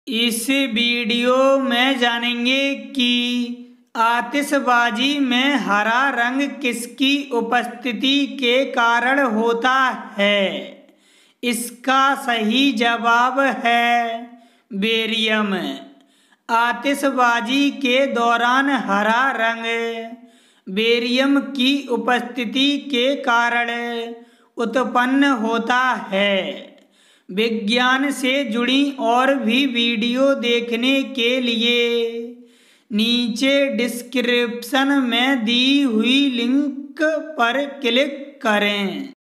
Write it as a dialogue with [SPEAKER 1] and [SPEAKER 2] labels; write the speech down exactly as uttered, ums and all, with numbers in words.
[SPEAKER 1] इस वीडियो में जानेंगे कि आतिशबाजी में हरा रंग किसकी उपस्थिति के कारण होता है। इसका सही जवाब है बेरियम। आतिशबाजी के दौरान हरा रंग बेरियम की उपस्थिति के कारण उत्पन्न होता है। विज्ञान से जुड़ी और भी वीडियो देखने के लिए नीचे डिस्क्रिप्शन में दी हुई लिंक पर क्लिक करें।